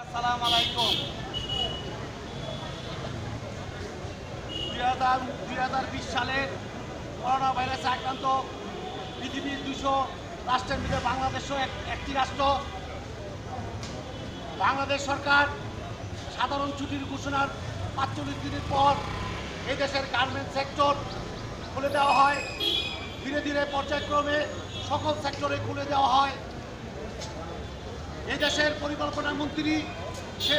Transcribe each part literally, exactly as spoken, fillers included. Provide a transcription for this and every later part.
আসসালামু আলাইকুম। দুই হাজার দুই হাজার বিশ সালের করোনা ভাইরাসে আক্রান্ত পৃথিবীর দুশো রাষ্ট্রের মধ্যে বাংলাদেশও একটি রাষ্ট্র। বাংলাদেশ সরকার সাধারণ ছুটির ঘোষণার পাঁচচল্লিশ দিনের পর এই দেশের গার্মেন্টস সেক্টর খুলে দেওয়া হয়। ধীরে ধীরে পর্যায়ক্রমে সকল সেক্টরে খুলে দেওয়া হয়। এই দেশের পরিকল্পনা মন্ত্রী সে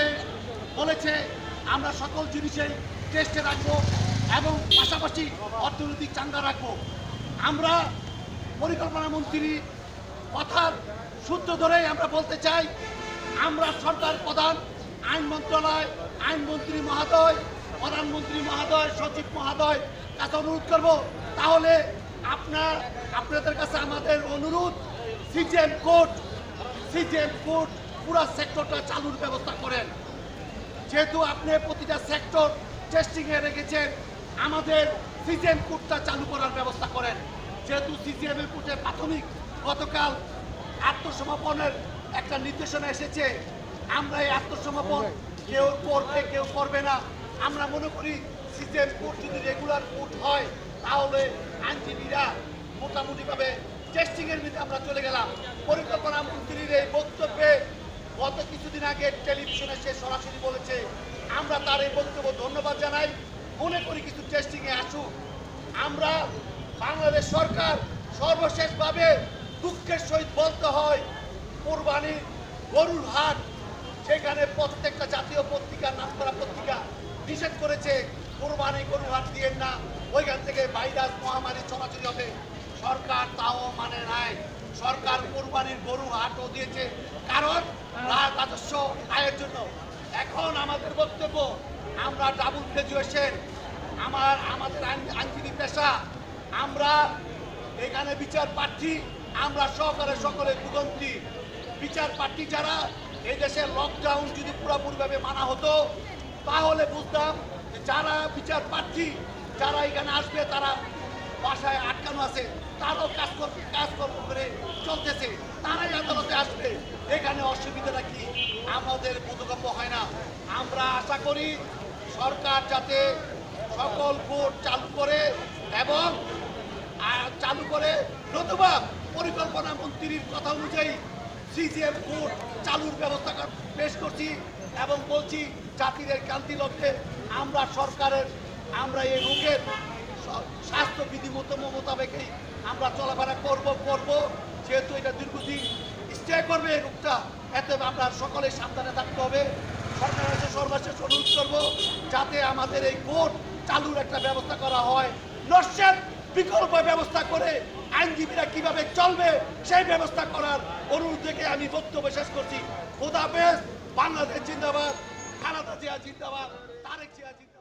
বলেছে আমরা সকল জিনিসেই টেস্টে রাখবো এবং পাশাপাশি অর্থনৈতিক চাঙ্গা রাখবো। আমরা পরিকল্পনা মন্ত্রী কথার সূত্র ধরেই আমরা বলতে চাই, আমরা সরকার প্রধান, আইন মন্ত্রণালয়, আইনমন্ত্রী মহোদয়, প্রধানমন্ত্রী মহোদয়, সচিব মহোদয় কাছে অনুরোধ করব, তাহলে আপনার আপনাদের কাছে আমাদের অনুরোধ, সিজিএম কোড সিজিএম কোড পুরো সেক্টরটা চালুর ব্যবস্থা করেন। যেহেতু আপনি প্রতিটা সেক্টর টেস্টিংয়ে রেখেছেন, আমাদের সিজিএম কোডটা চালু করার ব্যবস্থা করেন। যেহেতু সিজিএম এর কোডে প্রাথমিক গতকাল আত্মসমর্পণের একটা নির্দেশনা এসেছে, আমরা এই আত্মসমর্পণ কেউ করবে কেউ করবে না। আমরা মনে করি সিজিএম কোড যদি রেগুলার কোড হয় তাহলে আইনজীবীরা মোটামুটিভাবে টেস্টিংয়ের মধ্যে আমরা চলে গেলাম। পরিকল্পনা মন্ত্রীর এই বক্তব্যে গত কিছুদিন আগে টেলিভিশনে সে সরাসরি বলেছে, আমরা তার এই বক্তব্য ধন্যবাদ জানাই। মনে করি কিছু টেস্টিংয়ে আসুক। আমরা বাংলাদেশ সরকার সর্বশেষভাবে দুঃখের সহিত বলতে হয়, কোরবানির গরুর হাট সেখানে প্রত্যেকটা জাতীয় পত্রিকা, নামকরা পত্রিকা নিষেধ করেছে কোরবানি গরুর হাট দিয়েন না, ওইখান থেকে ভাইরাস মহামারী ছড়াছড়ি হবে। সরকার তাও মানে নাই। সরকার কোরবানির গরু হাটও দিয়েছে, কারণ রাজস্ব আয়ের জন্য। এখন আমাদের বক্তব্য, আমরা ডাবল গ্রাজুয়েশন, আমার আমাদের আইনজীবী পেশা, আমরা এখানে বিচার প্রার্থী, আমরা সহকারে সকলে ভুগন্তি। বিচার প্রার্থী যারা, এই দেশের লকডাউন যদি পুরোপুরিভাবে মানা হতো তাহলে বুঝতাম যে যারা বিচার প্রার্থী যারা এখানে আসবে তারা বাসায় আটকানো আছে, তারাও কাজ করবে, কাজকর্ম করে চলতেছে, তারাই আদালতে আসবে। এখানে অসুবিধাটা কি আমাদের বোধগম্য হয় না। আমরা আশা করি সরকার যাতে সকল কোর্ট চালু করে এবং চালু করে, নতুবা পরিকল্পনা মন্ত্রীর কথা অনুযায়ী সিজিএম কোর্ট চালুর ব্যবস্থা পেশ করছি এবং বলছি জাতির ক্রান্তি লক্ষ্যে আমরা সরকারের আমরা এই রোগের স্বাস্থ্যবিধি মতো মোতাবেকই আমরা চলাফেরা করব করব যেহেতু এটা দীর্ঘদিন স্টে করবে এই রোগটা, এতে আমরা সকলে সাবধানে থাকতে হবে। সরকারের কাছে সর্বশেষ অনুরোধ করবো যাতে আমাদের এই কোর্ট চালুর একটা ব্যবস্থা করা হয়, নস্যের বিকল্প ব্যবস্থা করে আইনজীবীরা কিভাবে চলবে সেই ব্যবস্থা করার অনুরোধ থেকে আমি বক্তব্য শেষ করছি। খোদা হাফেজ। বাংলাদেশ জিন্দাবাদ, খালেদা জিয়া জিন্দাবাদ, তারেক জিয়া জিন্দাবাদ।